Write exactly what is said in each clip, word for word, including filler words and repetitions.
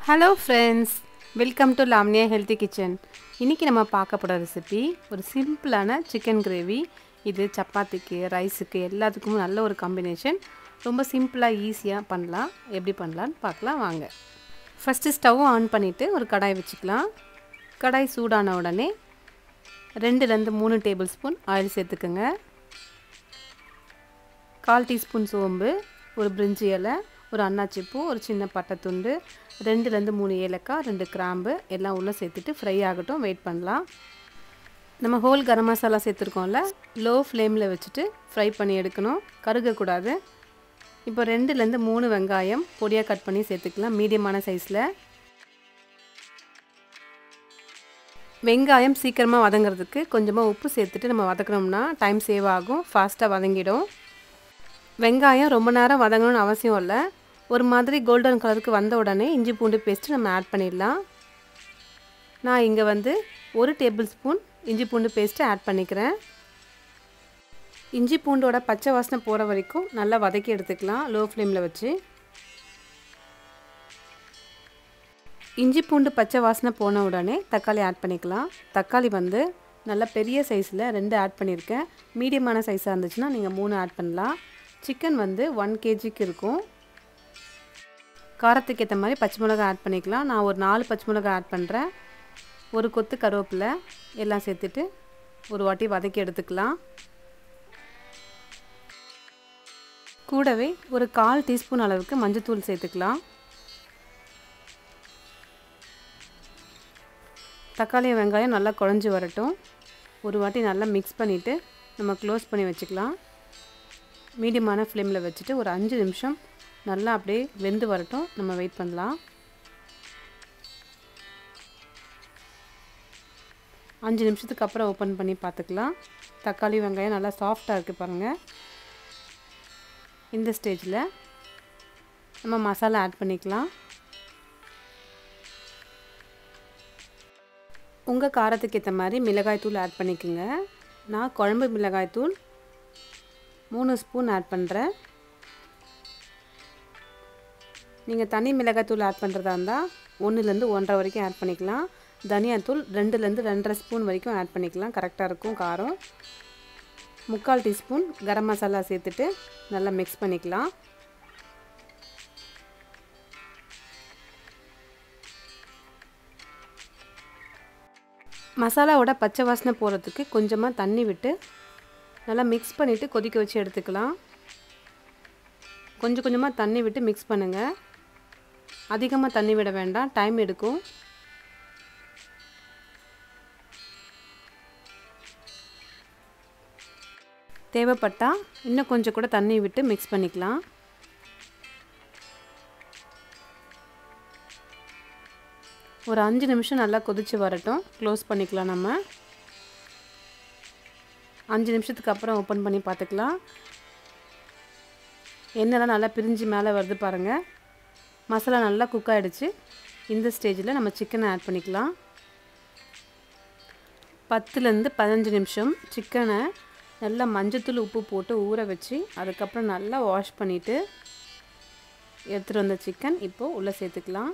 Hello friends, welcome to Lamnia Healthy Kitchen. இன்னைக்கு நம்ம பார்க்க போற ரெசிபி ஒரு சிம்பிளான chicken gravy. இது சப்பாத்திக்கு, ரைஸ்க்கு எல்லாத்துக்கும் நல்ல ஒரு காம்பினேஷன். ரொம்ப சிம்பிளா ஈஸியா பண்ணலாம். எப்படி பண்ணலாம்னு பார்க்கலாம் வாங்க. ஃபர்ஸ்ட் ஸ்டவ் ஆன் பண்ணிட்டு ஒரு கடாய் வச்சுக்கலாம். கடாய் சூடான உடனே two ல இருந்து three டேபிள்ஸ்பூன் ஆயில் சேர்த்துக்கங்க. கால் டீஸ்பூன் சோம்பு, ஒரு பிரிஞ்சி இலை, ஒரு அன்னாச்சி பூ, ஒரு சின்ன பட்டை துண்டு, two ல இருந்து three ஏலக்காய், two கிராம்பு எல்லாம் உள்ள சேர்த்துட்டு ஃப்ரை ஆகட்டும், வெயிட் பண்ணலாம். நம்ம ஹோல் கரம் மசாலா சேர்த்துருக்கோம்ல, லோ ஃப்ளேமில் வச்சுட்டு ஃப்ரை பண்ணி எடுக்கணும், கருகக்கூடாது. இப்போ two ல இருந்து three வெங்காயம் பொடியாக கட் பண்ணி சேர்த்துக்கலாம், மீடியமான சைஸில். வெங்காயம் சீக்கிரமாக வதங்கிறதுக்கு கொஞ்சமாக உப்பு சேர்த்துட்டு நம்ம வதக்கணும்னா டைம் சேவ் ஆகும், ஃபாஸ்ட்டாக வதங்கிடும். வெங்காயம் ரொம்ப நேரம் வதங்கணும்னு அவசியம் இல்லை. ஒரு மாதிரி கோல்டன் கலருக்கு வந்த உடனே இஞ்சி பூண்டு பேஸ்ட்டு நம்ம ஆட் பண்ணிடலாம். நான் இங்கே வந்து ஒரு டேபிள் ஸ்பூன் இஞ்சி பூண்டு பேஸ்ட்டு ஆட் பண்ணிக்கிறேன். இஞ்சி பூண்டோட பச்சை வாசனை போகிற வரைக்கும் நல்லா வதக்கி எடுத்துக்கலாம், லோ ஃப்ளேமில் வச்சு. இஞ்சி பூண்டு பச்சை வாசனை போன உடனே தக்காளி ஆட் பண்ணிக்கலாம். தக்காளி வந்து நல்லா பெரிய சைஸில் ரெண்டு ஆட் பண்ணியிருக்கேன். மீடியமான சைஸாக இருந்துச்சுன்னா நீங்கள் மூணு ஆட் பண்ணலாம். சிக்கன் வந்து ஒன் கேஜிக்கு இருக்கும். காரத்துக்கு ஏற்ற மாதிரி பச்சை மிளகாய் ஆட் பண்ணிக்கலாம். நான் ஒரு நாலு பச்சை மிளகாய் ஆட் பண்ணுறேன். ஒரு கொத்து கருவேப்பிலை எல்லாம் சேர்த்துட்டு ஒரு வாட்டி வதக்கி எடுத்துக்கலாம். கூடவே ஒரு கால் டீஸ்பூன் அளவுக்கு மஞ்சள்தூள் சேர்த்துக்கலாம். தக்காளி வெங்காயம் நல்லா குழஞ்சி வரட்டும். ஒரு வாட்டி நல்லா மிக்ஸ் பண்ணிவிட்டு நம்ம க்ளோஸ் பண்ணி வச்சுக்கலாம். மீடியமான ஃப்ளேமில் வச்சுட்டு ஒரு அஞ்சு நிமிஷம் நல்லா அப்படியே வெந்து வரட்டும், நம்ம வெயிட் பண்ணலாம். அஞ்சு நிமிஷத்துக்கு அப்புறம் ஓப்பன் பண்ணி பார்த்துக்கலாம். தக்காளி வெங்காயம் நல்லா சாஃப்டாக இருக்குது பாருங்கள். இந்த ஸ்டேஜில் நம்ம மசாலா ஆட் பண்ணிக்கலாம். உங்கள் காரத்துக்கு ஏற்ற மாதிரி மிளகாய்த்தூள் ஆட் பண்ணிக்கோங்க. நான் குழம்பு மிளகாய்த்தூள் மூணு ஸ்பூன் ஆட் பண்ணுறேன். நீங்கள் தனி மிளகாய்த்தூள் ஆட் பண்ணுறதா இருந்தால் ஒன்றுலேருந்து ஒன்றரை வரைக்கும் ஆட் பண்ணிக்கலாம். தனியாத்தூள் ரெண்டுலேருந்து ரெண்டரை ஸ்பூன் வரைக்கும் ஆட் பண்ணிக்கலாம், கரெக்டாக இருக்கும் காரம். முக்கால் டீஸ்பூன் கரம் மசாலா சேர்த்துட்டு நல்லா மிக்ஸ் பண்ணிக்கலாம். மசாலாவோட பச்சை வாசனை போகிறதுக்கு கொஞ்சமாக தண்ணி விட்டு நல்லா மிக்ஸ் பண்ணிவிட்டு கொதிக்க வச்சு எடுத்துக்கலாம். கொஞ்சம் கொஞ்சமாக தண்ணி விட்டு மிக்ஸ் பண்ணுங்கள். அதிகமாக தண்ணி விட வேண்டாம், டைம் எடுக்கும். தேவைப்பட்டால் இன்னும் கொஞ்சம் கூட தண்ணி விட்டு மிக்ஸ் பண்ணிக்கலாம். ஒரு அஞ்சு நிமிஷம் நல்லா கொதித்து வரட்டும், க்ளோஸ் பண்ணிக்கலாம். நம்ம அஞ்சு நிமிஷத்துக்கு அப்புறம் ஓப்பன் பண்ணி பார்த்துக்கலாம். எண்ணெய்லாம் நல்லா பிரிஞ்சு மேலே வருது பாருங்கள். மசாலா நல்லா குக் ஆகிடுச்சு. இந்த ஸ்டேஜில் நம்ம சிக்கனை ஆட் பண்ணிக்கலாம். பத்துலேருந்து பதினஞ்சு நிமிஷம் சிக்கனை நல்லா மஞ்சத்தூள் உப்பு போட்டு ஊற வச்சு அதுக்கப்புறம் நல்லா வாஷ் பண்ணிவிட்டு எடுத்துகிட்டு வந்த சிக்கன் இப்போது உள்ளே சேர்த்துக்கலாம்.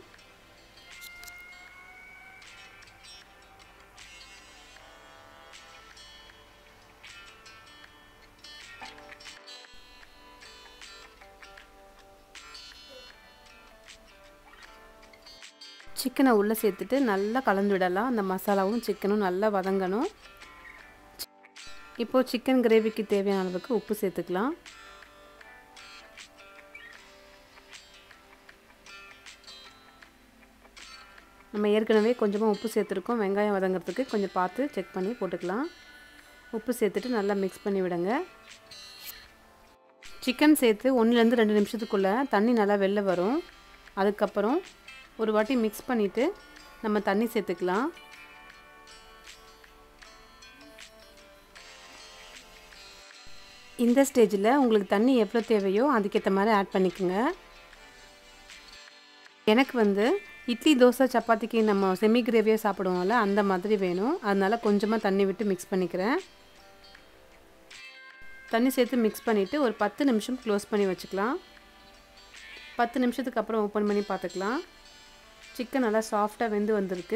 சிக்கனை உள்ளே சேர்த்துட்டு நல்லா கலந்து விடலாம். அந்த மசாலாவும் சிக்கனும் நல்லா வதங்கணும். இப்போது சிக்கன் கிரேவிக்கு தேவையான அளவுக்கு உப்பு சேர்த்துக்கலாம். நம்ம ஏற்கனவே கொஞ்சமாக உப்பு சேர்த்துருக்கோம், வெங்காயம் வதங்கிறதுக்கு கொஞ்சம் பார்த்து செக் பண்ணி போட்டுக்கலாம். உப்பு சேர்த்துட்டு நல்லா மிக்ஸ் பண்ணி விடுங்க. சிக்கன் சேர்த்து ஒன்றுலேருந்து ரெண்டு நிமிஷத்துக்குள்ளே தண்ணி நல்லா வெளில வரும். அதுக்கப்புறம் ஒரு வாட்டி மிக்ஸ் பண்ணிவிட்டு நம்ம தண்ணி சேர்த்துக்கலாம். இந்த ஸ்டேஜில் உங்களுக்கு தண்ணி எவ்வளோ தேவையோ அதுக்கேற்ற மாதிரி ஆட் பண்ணிக்கோங்க. எனக்கு வந்து இட்லி தோசை சப்பாத்திக்கு நம்ம செமி கிரேவியாக சாப்பிடுவோம்ல அந்த மாதிரி வேணும். அதனால் கொஞ்சமாக தண்ணி விட்டு மிக்ஸ் பண்ணிக்கிறேன். தண்ணி சேர்த்து மிக்ஸ் பண்ணிவிட்டு ஒரு பத்து நிமிஷம் க்ளோஸ் பண்ணி வச்சுக்கலாம். பத்து நிமிஷத்துக்கு அப்புறம் ஓப்பன் பண்ணி பார்த்துக்கலாம். சிக்கன் நல்லா சாஃப்டாக வெந்து வந்திருக்கு.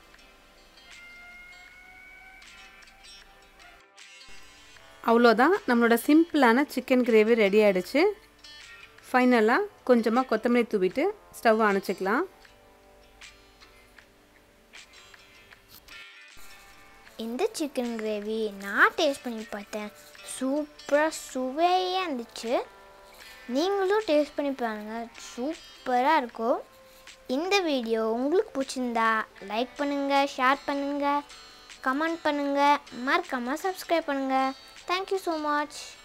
அவ்வளோதான், நம்மளோட சிம்பிளான சிக்கன் கிரேவி ரெடி ஆகிடுச்சு. ஃபைனலாக கொஞ்சமாக கொத்தமல்லி தூவிட்டு ஸ்டவ் அணைச்சிக்கலாம். இந்த சிக்கன் கிரேவி நான் டேஸ்ட் பண்ணி பார்த்தேன். சூப்பராக சுவையாக இருந்துச்சு. நீங்களும் டேஸ்ட் பண்ணி பாருங்கள், சூப்பராக இருக்கும். இந்த வீடியோ உங்களுக்கு பிடிச்சிருந்தா லைக் பண்ணுங்கள், ஷேர் பண்ணுங்கள், கமெண்ட் பண்ணுங்கள், மறக்காமல் சப்ஸ்கிரைப் பண்ணுங்கள். Thank you so much.